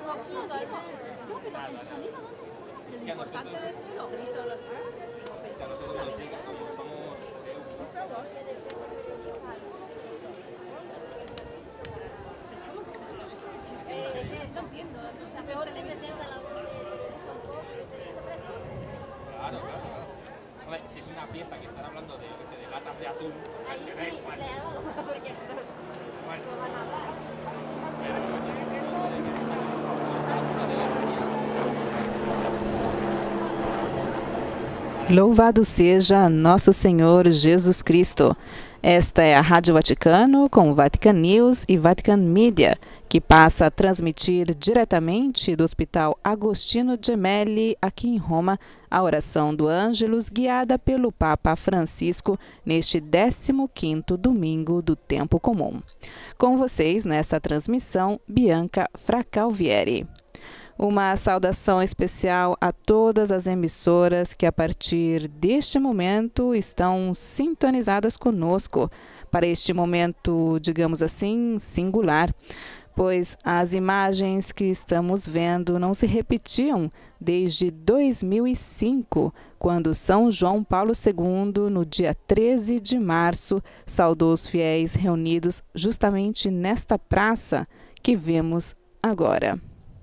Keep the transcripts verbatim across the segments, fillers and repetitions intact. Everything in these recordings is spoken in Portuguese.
boxeo, ¿no? No, pero el sonido, ¿dónde está? Pero lo importante de esto es los gritos, los como pensamos fundamental. Por favor. Es que no entiendo, no sé hacer televisión. Claro, claro, claro. Hombre, si es una fiesta que están hablando de, de latas de atún. Ahí sí, bueno. le hago, porque Bueno. no van a hablar. Louvado seja nosso Senhor Jesus Cristo. Esta é a Rádio Vaticano com Vatican News e Vatican Media, que passa a transmitir diretamente do Hospital Agostino Gemelli, aqui em Roma, a oração do Ângelus, guiada pelo Papa Francisco neste décimo quinto domingo do Tempo Comum. Com vocês, nesta transmissão, Bianca Fracalvieri. Uma saudação especial a todas as emissoras que, a partir deste momento, estão sintonizadas conosco para este momento, digamos assim, singular, pois as imagens que estamos vendo não se repetiam desde dois mil e cinco, quando São João Paulo segundo, no dia treze de março, saudou os fiéis reunidos justamente nesta praça que vemos agora.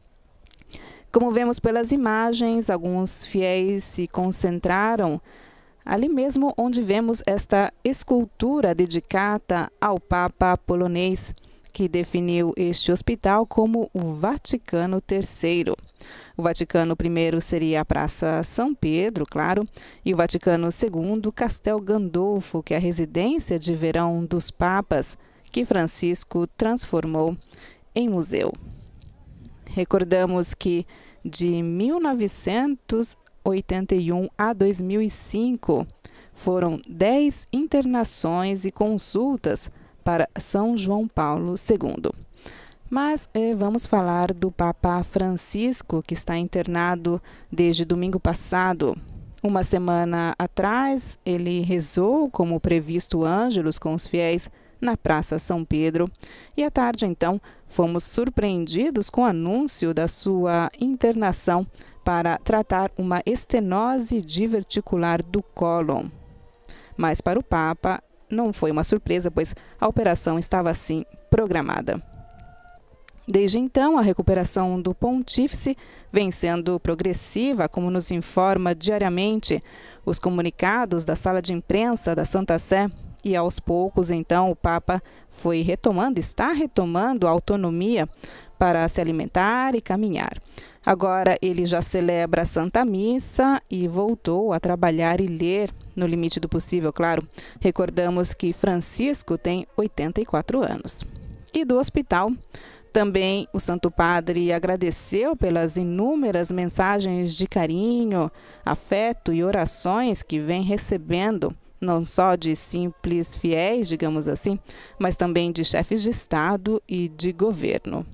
Como vemos pelas imagens, alguns fiéis se concentraram ali mesmo onde vemos esta escultura dedicada ao Papa polonês, que definiu este hospital como o Vaticano terceiro. O Vaticano primeiro seria a Praça São Pedro, claro, e o Vaticano segundo, Castel Gandolfo, que é a residência de verão dos papas, que Francisco transformou em museu. Recordamos que de mil novecentos e oitenta e um a dois mil e cinco foram dez internações e consultas para São João Paulo segundo. Mas eh, vamos falar do Papa Francisco, que está internado desde domingo passado. Uma semana atrás, ele rezou, como previsto, o Ângelus com os fiéis na Praça São Pedro, e à tarde, então, fomos surpreendidos com o anúncio da sua internação para tratar uma estenose diverticular do cólon. Mas para o Papa não foi uma surpresa, pois a operação estava assim programada. Desde então, a recuperação do pontífice vem sendo progressiva, como nos informa diariamente os comunicados da sala de imprensa da Santa Sé, e aos poucos, então, o Papa foi retomando, está retomando a autonomia para se alimentar e caminhar. Agora ele já celebra a Santa Missa e voltou a trabalhar e ler, no limite do possível, claro. Recordamos que Francisco tem oitenta e quatro anos. E do hospital, também o Santo Padre agradeceu pelas inúmeras mensagens de carinho, afeto e orações que vem recebendo, não só de simples fiéis, digamos assim, mas também de chefes de Estado e de governo.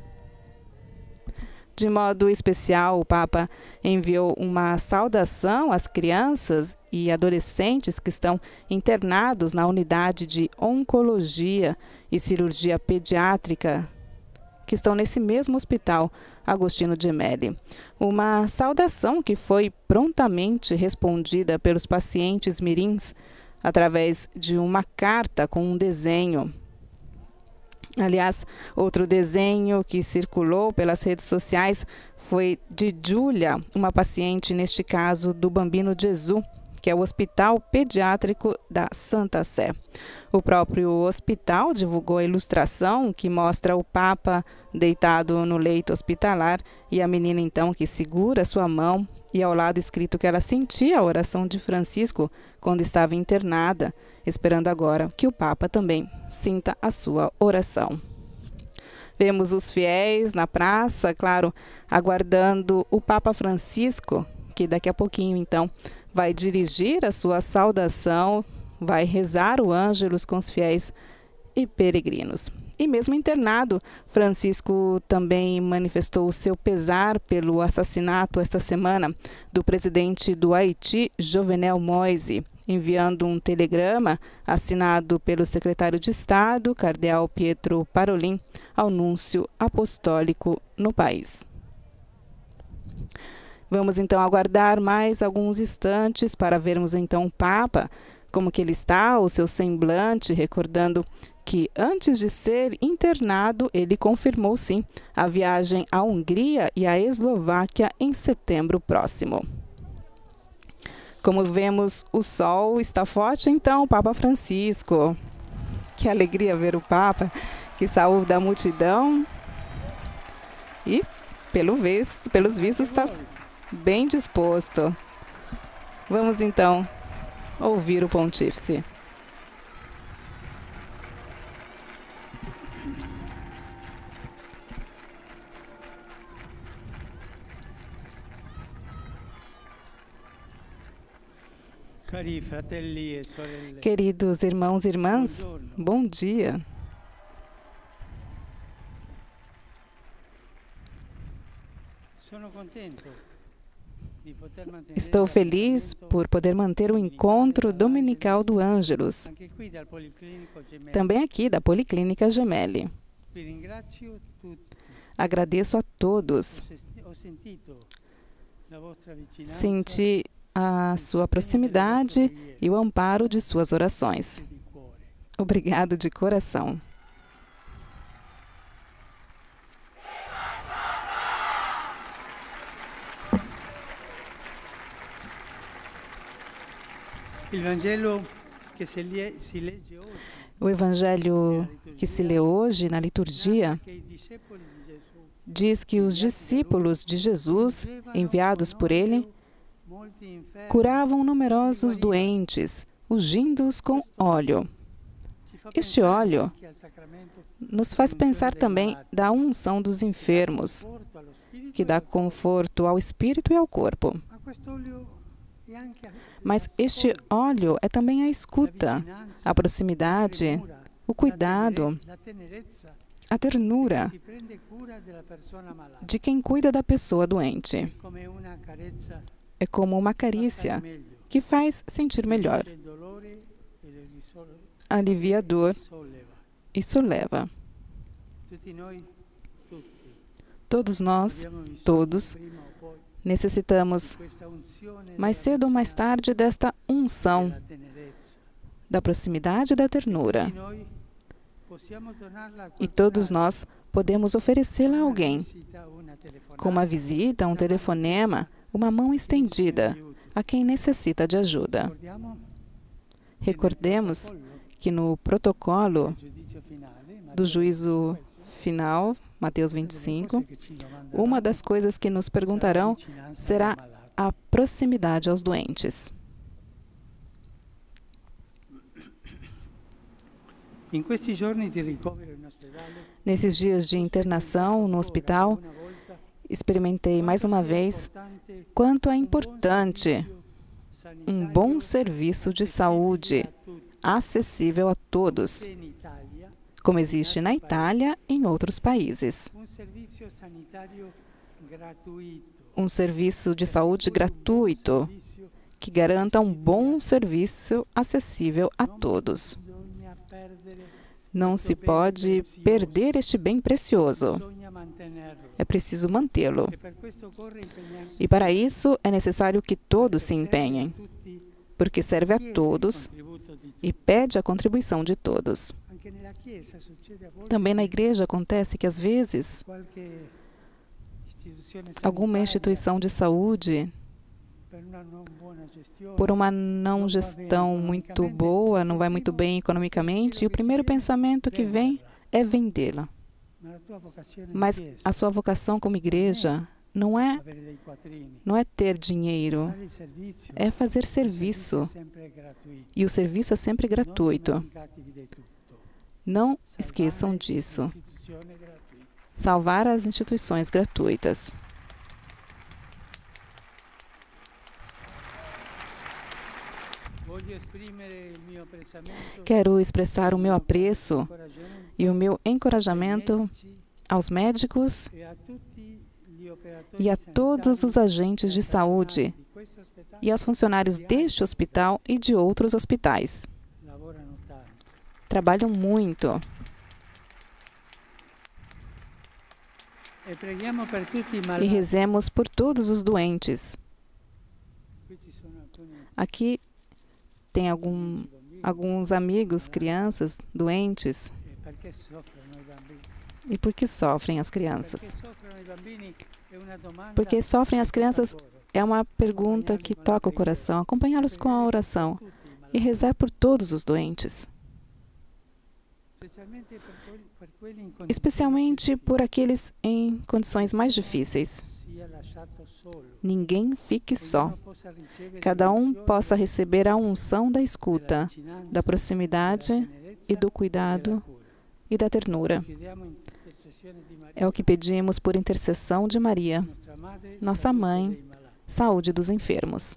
De modo especial, o Papa enviou uma saudação às crianças e adolescentes que estão internados na unidade de oncologia e cirurgia pediátrica, que estão nesse mesmo hospital, Agostino Gemelli. Uma saudação que foi prontamente respondida pelos pacientes mirins através de uma carta com um desenho. Aliás, outro desenho que circulou pelas redes sociais foi de Júlia, uma paciente, neste caso, do Bambino Gesù, que é o Hospital Pediátrico da Santa Sé. O próprio hospital divulgou a ilustração que mostra o Papa deitado no leito hospitalar e a menina, então, que segura sua mão, e ao lado escrito que ela sentia a oração de Francisco quando estava internada, esperando agora que o Papa também sinta a sua oração. Vemos os fiéis na praça, claro, aguardando o Papa Francisco, que daqui a pouquinho, então, vai dirigir a sua saudação, vai rezar o Ângelus com os fiéis e peregrinos. E mesmo internado, Francisco também manifestou o seu pesar pelo assassinato esta semana do presidente do Haiti, Jovenel Moïse, enviando um telegrama assinado pelo secretário de Estado, cardeal Pietro Parolin, ao núncio apostólico no país. Vamos então aguardar mais alguns instantes para vermos então o Papa, como que ele está, o seu semblante, recordando que antes de ser internado, ele confirmou sim a viagem à Hungria e à Eslováquia em setembro próximo. Como vemos, o sol está forte, então, Papa Francisco. Que alegria ver o Papa, que saúda a multidão. E, pelo visto, pelos vistos, está bem disposto. Vamos então ouvir o pontífice. Queridos irmãos e irmãs, bom dia. Estou feliz por poder manter o encontro dominical do Ângelus, também aqui da Policlínica Gemelli. Agradeço a todos. Senti a sua proximidade e o amparo de suas orações. Obrigado de coração. O Evangelho que se lê hoje na liturgia diz que os discípulos de Jesus, enviados por ele, curavam numerosos doentes, ungindo-os com óleo. Este óleo nos faz pensar também da unção dos enfermos, que dá conforto ao espírito e ao corpo. Mas este óleo é também a escuta, a proximidade, o cuidado, a ternura de quem cuida da pessoa doente. É como uma carícia que faz sentir melhor, alivia a dor e soleva. Todos nós, todos, necessitamos, mais cedo ou mais tarde, desta unção, da proximidade e da ternura. E todos nós podemos oferecê-la a alguém, com uma visita, um telefonema, uma mão estendida a quem necessita de ajuda. Recordemos que no protocolo do juízo final, Mateus vinte e cinco, uma das coisas que nos perguntarão será a proximidade aos doentes. Nesses dias de internação no hospital, experimentei mais uma vez quanto é importante um bom serviço de saúde acessível a todos, como existe na Itália e em outros países. Um serviço de saúde gratuito que garanta um bom serviço acessível a todos. Não se pode perder este bem precioso. É preciso mantê-lo. E para isso é necessário que todos se empenhem, porque serve a todos e pede a contribuição de todos. Também na igreja acontece que, às vezes, alguma instituição de saúde, por uma não gestão muito boa, não vai muito bem economicamente, e o primeiro pensamento que vem é vendê-la. Mas a sua vocação como igreja não é, não é ter dinheiro, é fazer serviço. E o serviço é sempre gratuito. Não esqueçam disso. Salvar as instituições gratuitas. Quero expressar o meu apreço e o meu encorajamento aos médicos e a todos os agentes de saúde e aos funcionários deste hospital e de outros hospitais. Trabalham muito. E rezemos por todos os doentes. Aqui tem algum, alguns amigos, crianças doentes. E por que sofrem as crianças? Porque sofrem as crianças é uma pergunta que toca o coração. Acompanhá-los com a oração e rezar por todos os doentes. Especialmente por aqueles em condições mais difíceis. Ninguém fique só. Cada um possa receber a unção da escuta, da proximidade e do cuidado e da ternura. É o que pedimos por intercessão de Maria, nossa mãe, saúde dos enfermos.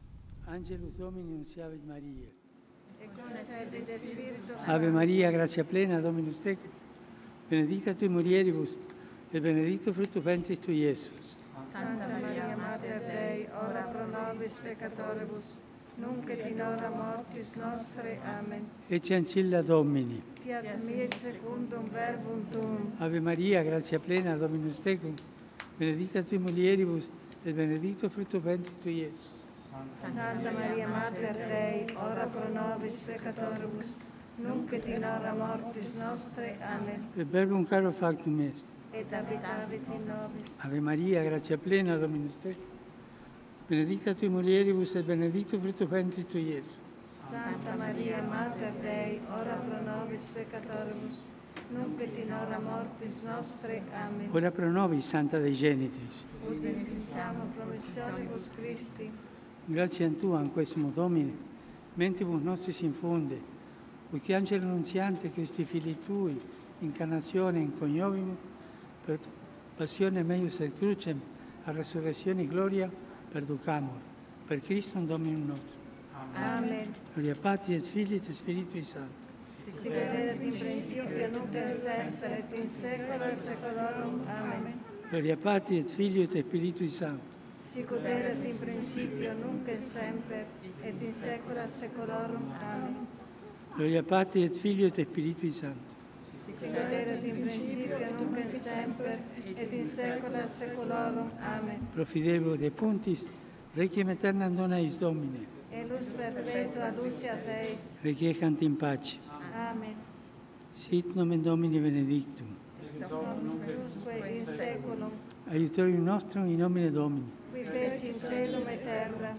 Ave Maria, gratia plena, Dominus tecum, benedicta tui mulieribus, et benedictus fructus ventris tui, Iesus. Santa Maria, Mater Dei, ora pro nobis peccatoribus, nunc et in hora mortis nostre. Amen. Ecce ancilla Domini. Fiat mi secundum verbum tuum. Ave Maria, gratia plena, Dominus tecum, benedicta tui mulieribus, et benedictus fructus ventris tui, Iesus. Santa Maria, Mater Dei, ora pro nobis peccatoribus, nunc et in hora mortis nostre. Amen. Et verbum caro factum est. Et habitavit in nobis. Ave Maria, gratia plena, Dominus tecum, benedicta tui mulieribus, et benedictus fructus ventris tui, Iesus. Santa Maria, Mater Dei, ora pro nobis peccatoribus, nunc et in hora mortis nostre. Amen. Ora pro nobis, Santa Dei Genitrix. Ut benedictiamo promissionibus Christi. Gratiam Tuam, quesumus Domine, mentibus nostris infunde, ut angelo nunziante Christi Filii Tui, incarnatione in coniovimus, per passione meius et crucem, a resurrezione gloria, perducamur, per Christum Dominum nostrum. Amen. Gloria Patri et Filii et Spiritui Sancti. Sic erat in principio, nunc et semper, et in saecula saeculorum. Amen. Gloria Patri et Filii et Spiritui Sancti. Sic erat in principio, nunc et semper, et in saecula saeculorum. Amen. Gloria Patri et Filii et Spiritui Sancti. Sic erat in principio, nunc et semper, et in saecula saeculorum. Amen. Pro fidelibus defunctis, requiem aeternam dona eis Domine. E lux perpetua luceat eis. Requiescant in pace. Amen. Sit nomen Domini benedictum. Dominum plusque in saeculum, Aiutorium nostrum in nomine Domini. qui feci in celum et terra.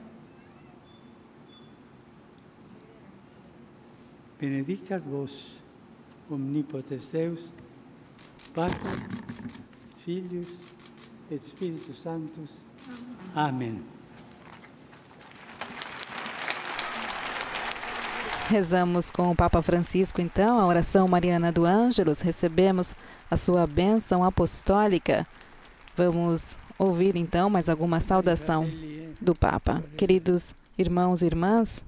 Benedicat vos, omnipotens Deus, Pater, Filius et Spiritus Sanctus. Amen. Rezamos com o Papa Francisco, então, a oração mariana do Ângelus. Recebemos a sua bênção apostólica. Vamos ouvir, então, mais alguma saudação do Papa. Queridos irmãos e irmãs,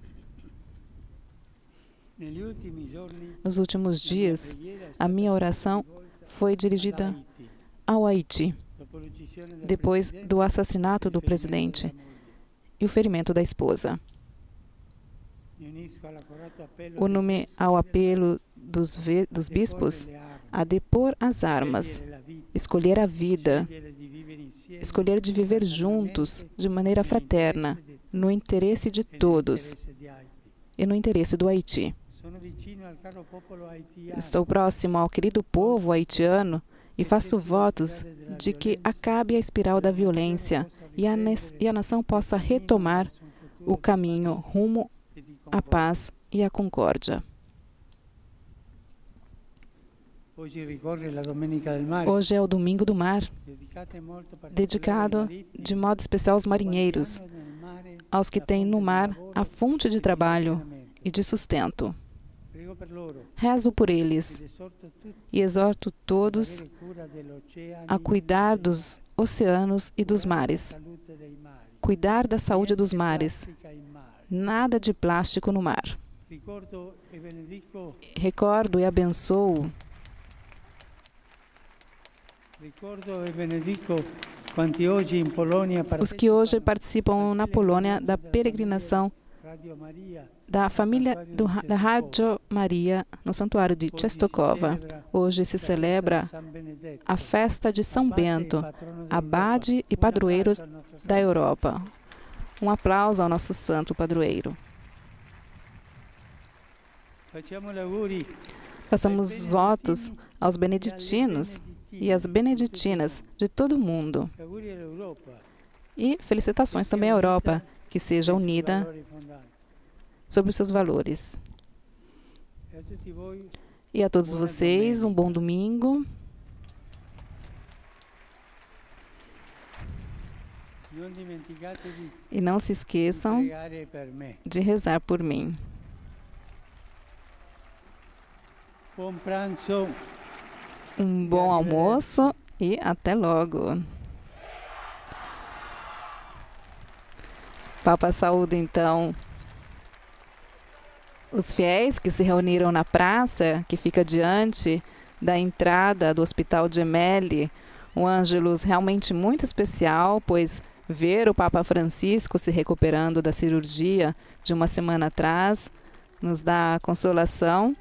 nos últimos dias, a minha oração foi dirigida ao Haiti, depois do assassinato do presidente e o ferimento da esposa. Uno-me ao apelo dos, dos bispos a depor as armas, escolher a vida, escolher de viver juntos, de maneira fraterna, no interesse de todos e no interesse do Haiti. Estou próximo ao querido povo haitiano e faço votos de que acabe a espiral da violência e a, e a nação possa retomar o caminho rumo à paz e à concórdia. Hoje é o Domingo do Mar, dedicado de modo especial aos marinheiros, aos que têm no mar a fonte de trabalho e de sustento. Rezo por eles e exorto todos a cuidar dos oceanos e dos mares, cuidar da saúde dos mares, nada de plástico no mar. Recordo e abençoo Os que hoje participam na Polônia da peregrinação da família do, da Rádio Maria no Santuário de Częstochowa. Hoje se celebra a festa de São Bento, abade e padroeiro da Europa. Um aplauso ao nosso santo padroeiro. Façamos votos aos beneditinos e às beneditinas de todo o mundo. E felicitações também à Europa, que seja unida sobre os seus valores. E a todos vocês, um bom domingo. E não se esqueçam de rezar por mim. Um bom almoço e até logo. Papa saúde, então, os fiéis que se reuniram na praça, que fica diante da entrada do Hospital Gemelli, um ângelus realmente muito especial, pois ver o Papa Francisco se recuperando da cirurgia de uma semana atrás nos dá consolação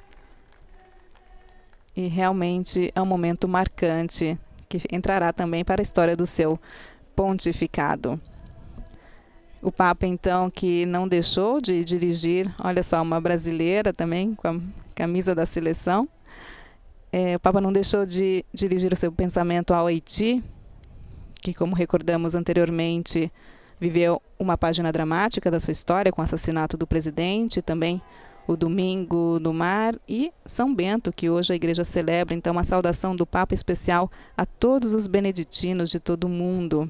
e realmente é um momento marcante que entrará também para a história do seu pontificado. O Papa, então, que não deixou de dirigir, olha só, uma brasileira também, com a camisa da seleção. É, o Papa não deixou de dirigir o seu pensamento ao Haiti, que, como recordamos anteriormente, viveu uma página dramática da sua história com o assassinato do presidente, também o Domingo do Mar e São Bento, que hoje a Igreja celebra. Então, uma saudação do Papa especial a todos os beneditinos de todo o mundo.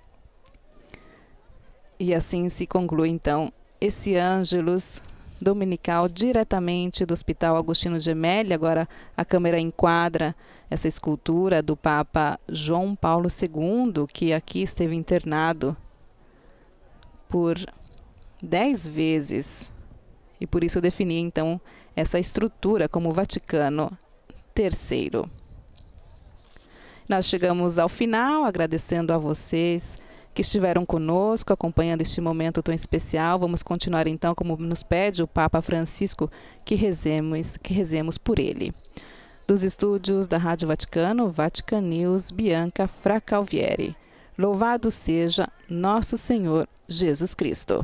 E assim se conclui, então, esse Ângelus dominical diretamente do Hospital Agostinho Gemelli. Agora a câmera enquadra essa escultura do Papa João Paulo segundo, que aqui esteve internado por dez vezes. E por isso defini, então, essa estrutura como Vaticano terceiro. Nós chegamos ao final, agradecendo a vocês que estiveram conosco, acompanhando este momento tão especial. Vamos continuar então, como nos pede o Papa Francisco, que rezemos, que rezemos por ele. Dos estúdios da Rádio Vaticano, Vatican News, Bianca Fracalvieri. Louvado seja nosso Senhor Jesus Cristo.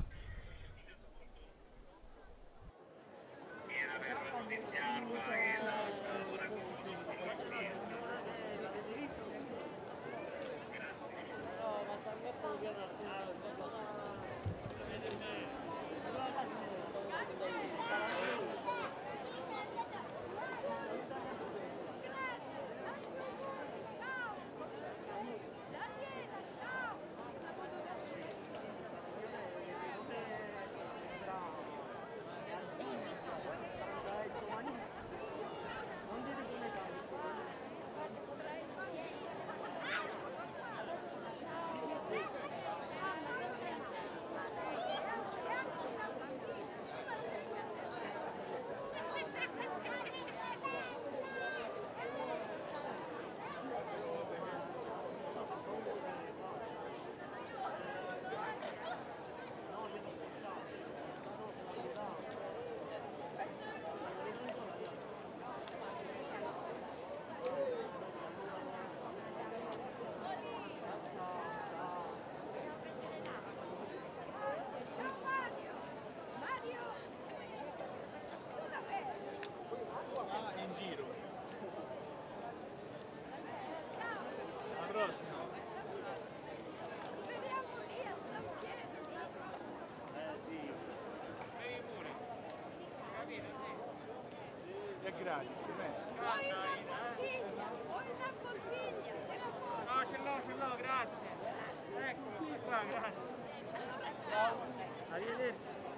No, ce l'ho, ce l'ho, grazie. Eccolo, qua, grazie. Ciao. Arrivederci.